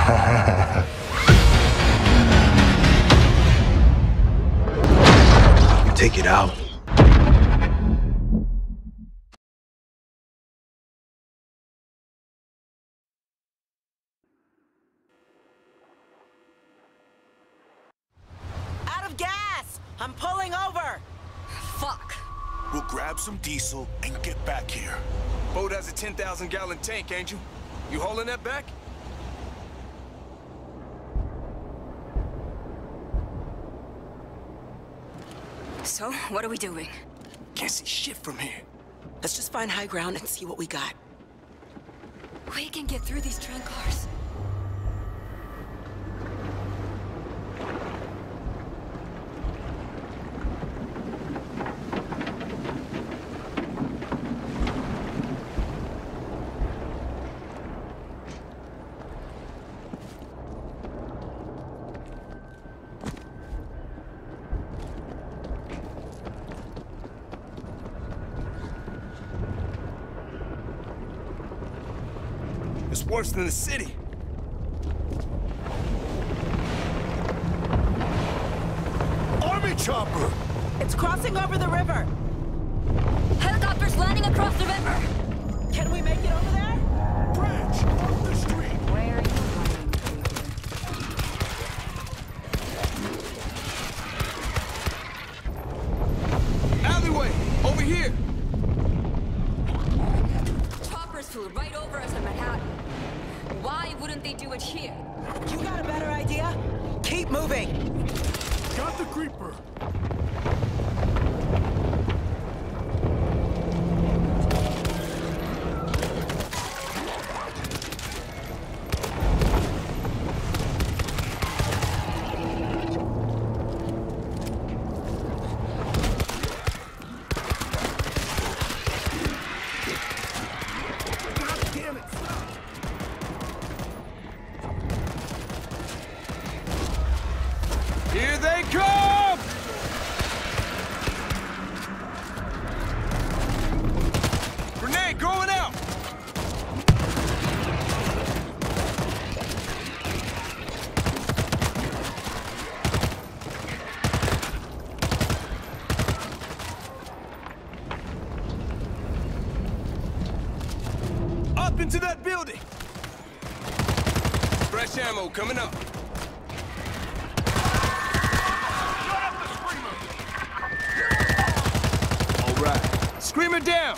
You take it out. Out of gas! I'm pulling over! Fuck. We'll grab some diesel and get back here. Boat has a 10,000-gallon tank, ain't you? You hauling that back? So, what are we doing? Can't see shit from here. Let's just find high ground and see what we got. We can get through these train cars. It's worse than the city. Army chopper! It's crossing over the river! Helicopters landing across the river! Can we make it over there? Branch! Up the street! Where are you hiding? Alleyway! Over here! Choppers flew right over us in Manhattan. Why wouldn't they do it here? You got a better idea? Keep moving! Got the creeper! Here they come! Grenade going out! Up into that building! Fresh ammo coming up. Screamer down!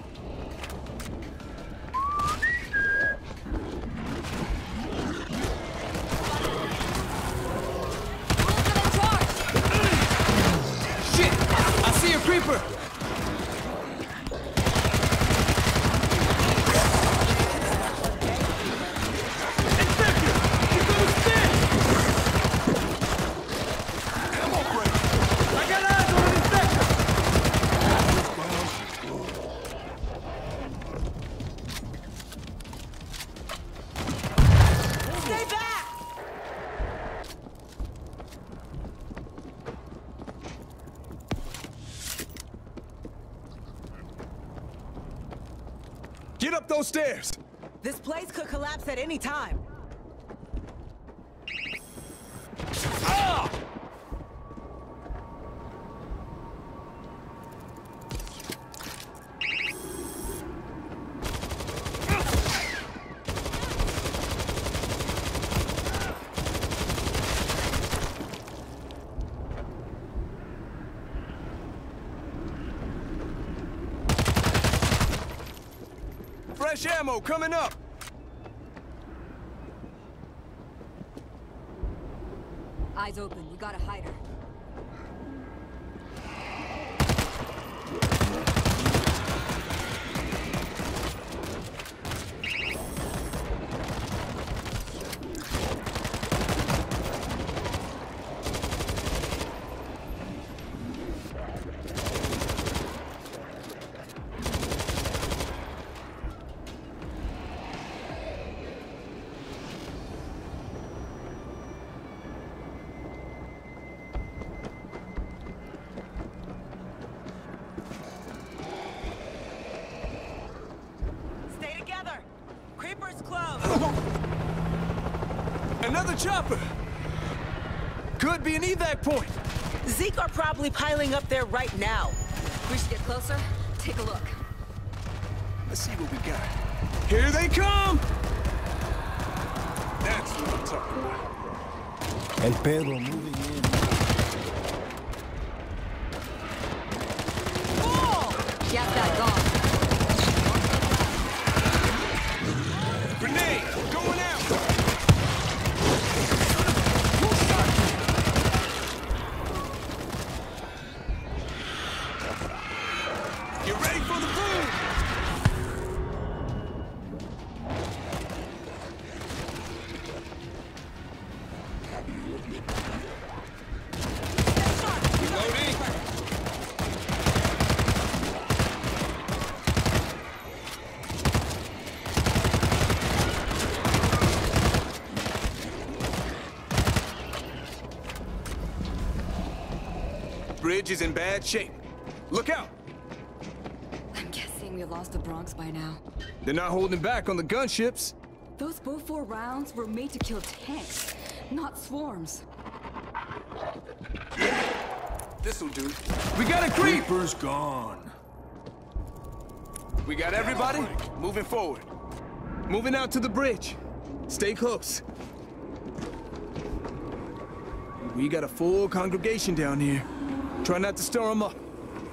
Shit! I see a creeper! Infected! He's on the stairs! Ammo break! I got eyes on an infected! Stay back! Get up those stairs! This place could collapse at any time. Ah! Fresh ammo coming up! Eyes open, we gotta hide her. Another chopper! Could be an evac point! Zeke are probably piling up there right now. We should get closer. Take a look. Let's see what we got. Here they come! That's what I'm talking about. El Pedro moving in. Gas bag gone. Grenade! Going out! You ready for the boom? Reloading. Bridge is in bad shape. Look out! I'm guessing we lost the Bronx by now. They're not holding back on the gunships. Those Bofors rounds were made to kill tanks, not swarms. This'll do. We got a creep! Creeper's gone. We got everybody moving forward. Moving out to the bridge. Stay close. We got a full congregation down here. Try not to stir them up.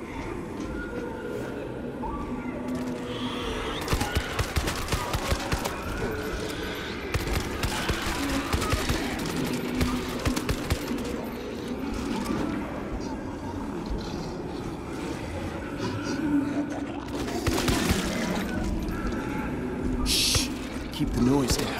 Shh. Keep the noise down.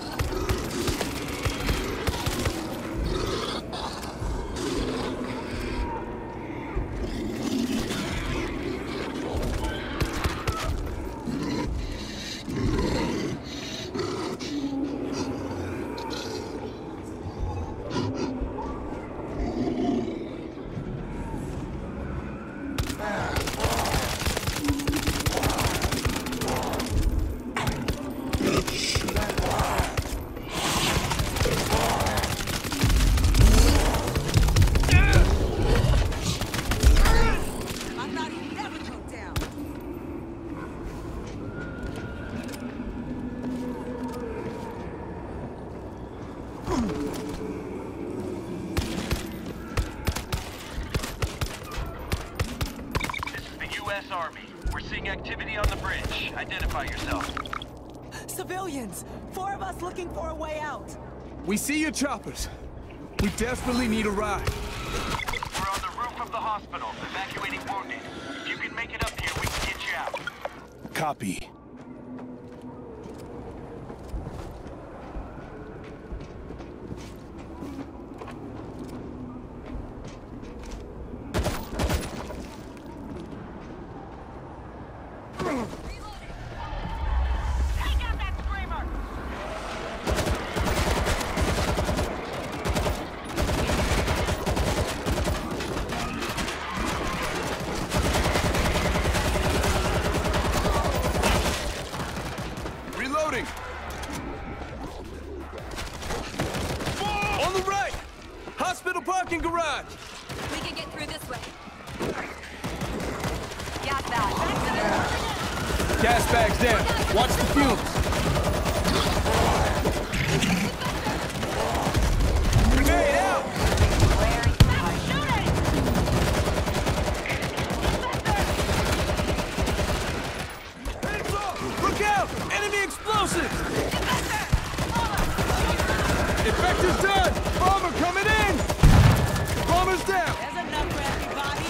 I thought he'd never go down. This is the U.S. Army. We're seeing activity on the bridge. Identify yourself. Civilians! 4 of us looking for a way out. We see your choppers. We desperately need a ride. We're on the roof of the hospital, evacuating wounded. If you can make it up here, we can get you out. Copy. Take out that screamer! Reloading. On the right! Hospital parking garage! We can get through this way. Gas bag. Gas bags down. Watch the fumes. Grenade out! Hands up! Look out! Enemy explosives! Infector's done! Bomber coming in! Bomber's down! There's enough for everybody.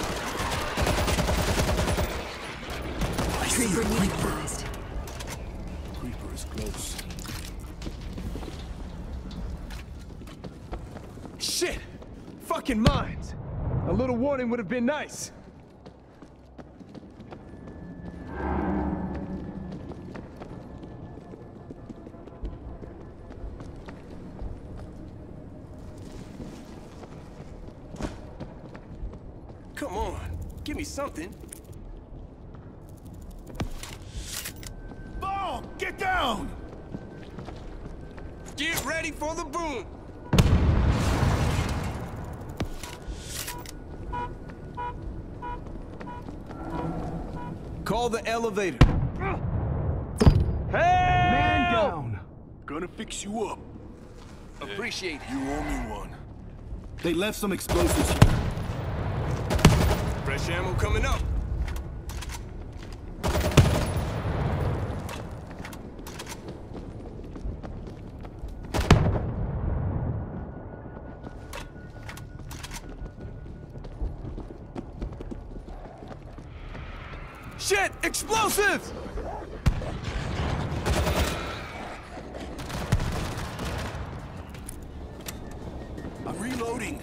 Trooper neutralized. Creeper is close. Shit! Fucking mines! A little warning would have been nice. Come on, give me something. Bomb! Get down! Get ready for the boom! Call the elevator. Hey! Man down. Gonna fix you up. Appreciate it. You owe me one. They left some explosives here. Fresh ammo coming up. Shit! Explosives! I'm reloading.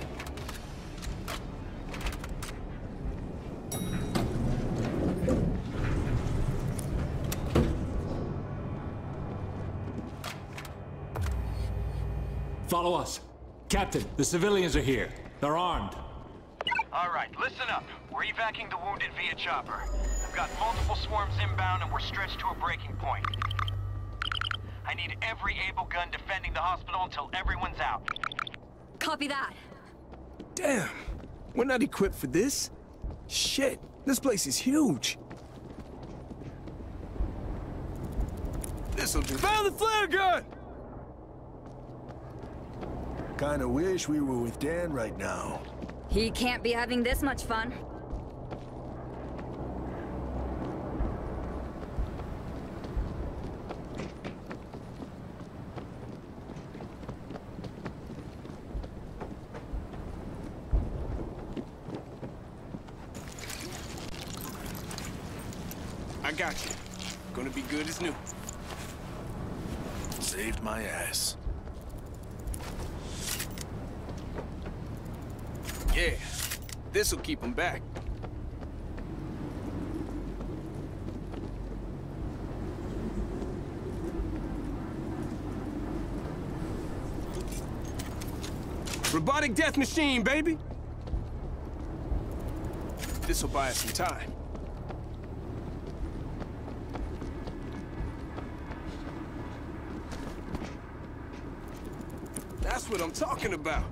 Follow us. Captain, the civilians are here. They're armed. All right, listen up. We're evacuating the wounded via chopper. We've got multiple swarms inbound and we're stretched to a breaking point. I need every able gun defending the hospital until everyone's out. Copy that. Damn, we're not equipped for this. Shit, this place is huge. This'll do. Found the flare gun! Kinda wish we were with Dan right now. He can't be having this much fun. I got you. Gonna be good as new. Saved my ass. Yeah, this'll keep them back. Robotic death machine, baby! This'll buy us some time. That's what I'm talking about.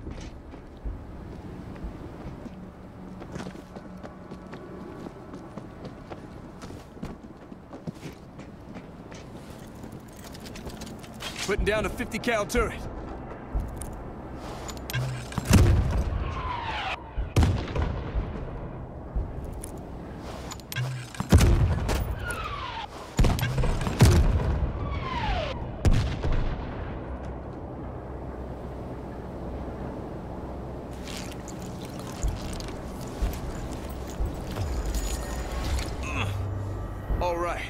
Putting down a 50 cal turret. All right.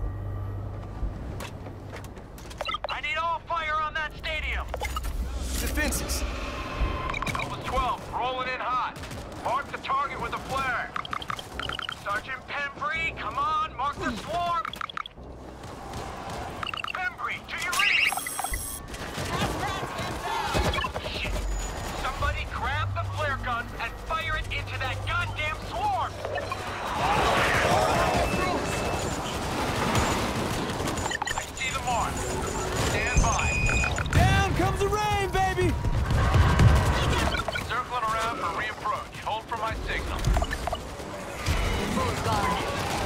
I need all fire on that stadium! Defenses. Nova 12, rolling in hot. Mark the target with a flare. Sergeant Pembry, come on, mark the swarm! Pembry, do you read? Shit! Somebody grab the flare gun and fire it into that goddamn swarm! I see the mark. Stand by. Down comes the rain, baby! Circling around for reapproach. Hold for my signal. Move guard.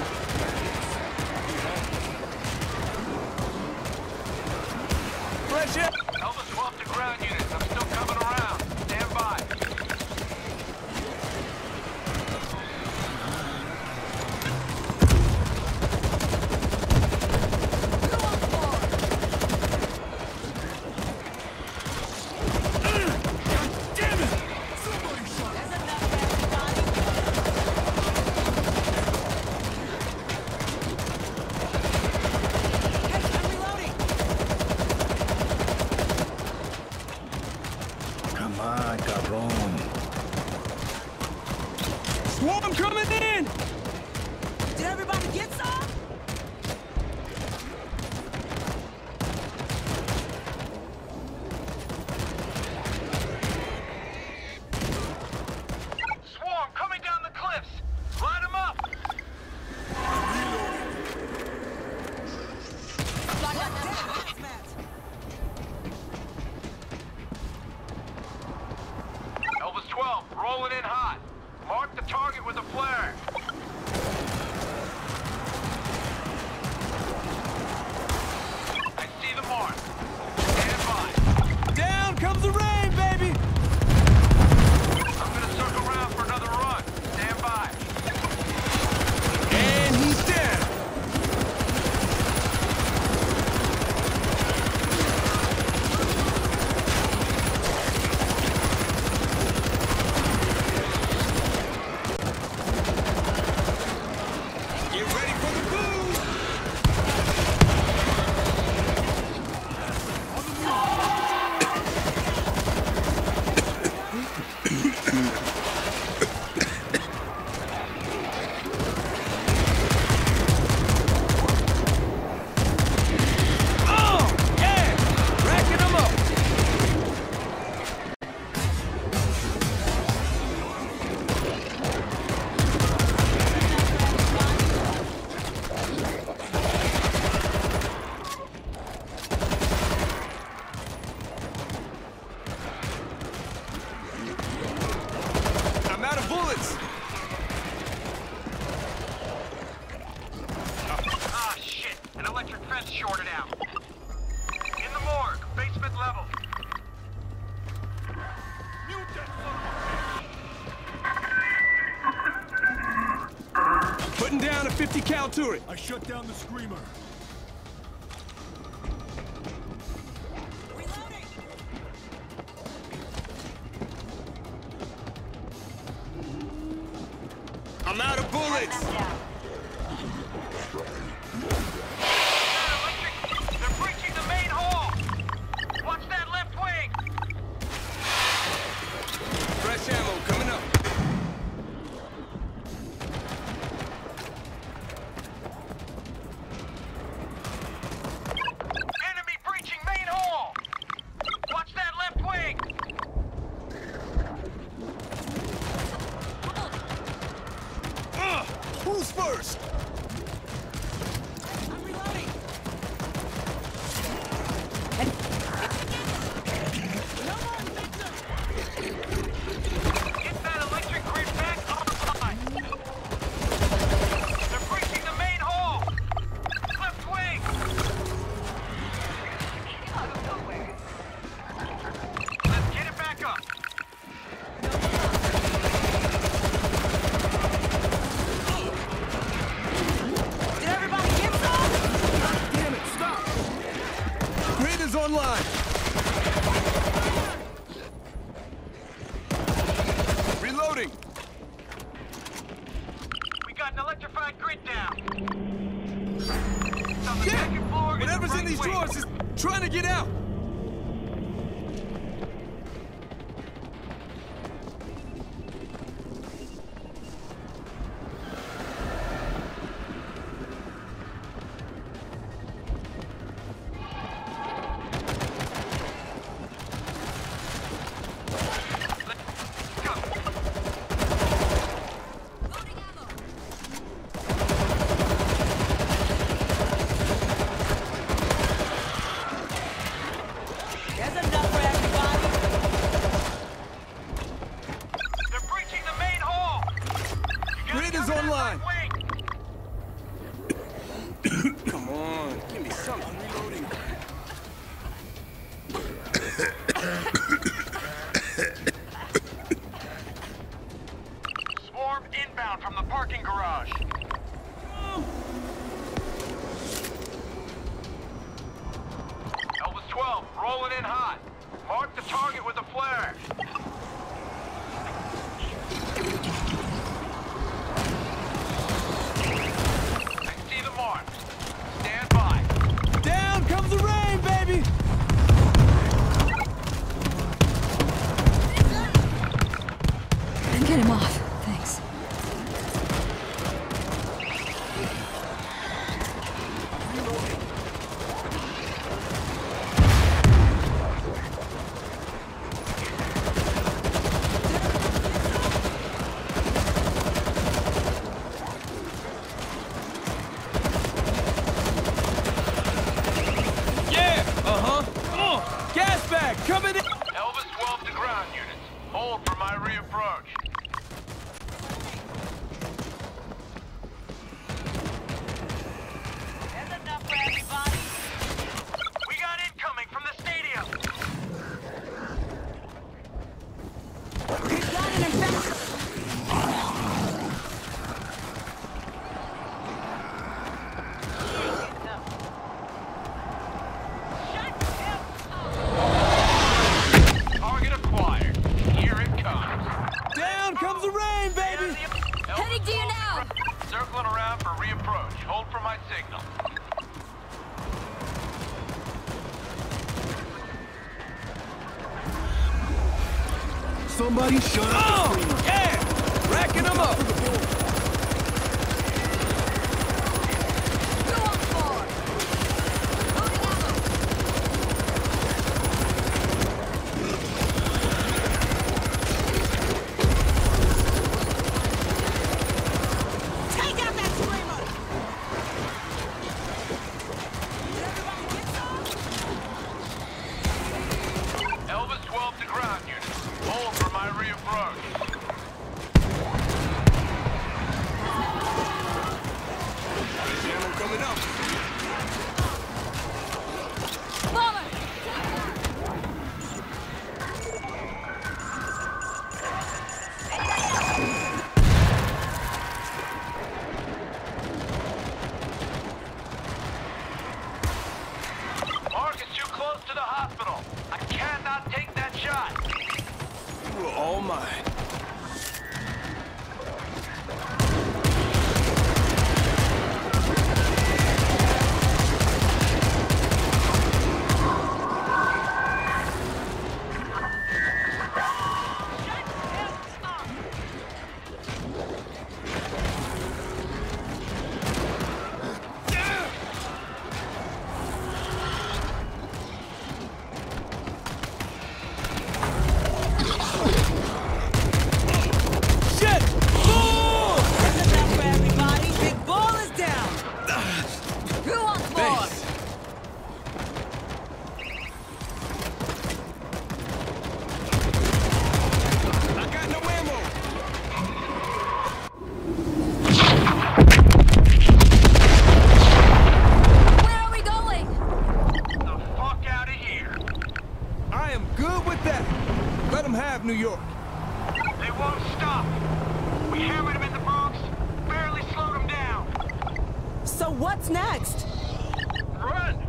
Fresh air! Elvis 12 to ground units. I'm still coming around. Stand by. Come on, cabron. Swarm coming in! Did everybody get some? Swarm coming down the cliffs. Line them up. rolling in hot. Mark the target with a flare. I see the mark. Stand by. Down comes the rain, baby! I'm gonna circle around for another run. Stand by. And he's dead! Get ready for the boom! Oh, yeah! Racking them up! I'm out of bullets! Ah, shit. An electric fence shorted out. In the morgue, basement level. Mute that son of a Putting down a 50 cal turret. I shut down the screamer. I'm out of bullets! They're breaching the main hall! Watch that left wing! Fresh ammo coming up. Enemy breaching main hall! Watch that left wing! Who's first? I'm reloading. Get that electric grid back online! They're breaching the main hall! Left wing! Let's get it back up! Did everybody get some? Damn it, stop! Grid is online. Reloading. We got an electrified grid down! It's on the Yeah! second floor and the Whatever's in right these wing. drawers is trying to get out. Go! Loading ammo. There's enough for everybody. They're breaching the main hall! You gotta Grid cover is that online. right wing. Come on, give me something. Reloading. Swarm inbound from the parking garage. Elvis 12, rolling in hot. Mark the target with a flare. I see the mark. Stand by. Down comes the rain, baby. Get him off. Thanks. Gas bag coming in. Elvis 12 to ground units. Hold for my reapproach. somebody shut up the screamer. Yeah! Racking them up! Who wants more? Loading ammo. Take out that screamer! Did everybody get some? Elvis 12 to ground unit. Hold for my reapproach. Ammo coming up. Bomber! Mark is too close to the hospital. I cannot take that shot. You were all mine. Shit! Bull! That's enough for everybody. Big Bull is down. Who wants more? Thanks. I got no ammo. Where are we going? The fuck out of here. I am good with that. Let them have New York. They won't stop. We hammered them in the Bronx, barely slowed them down. So what's next? Run!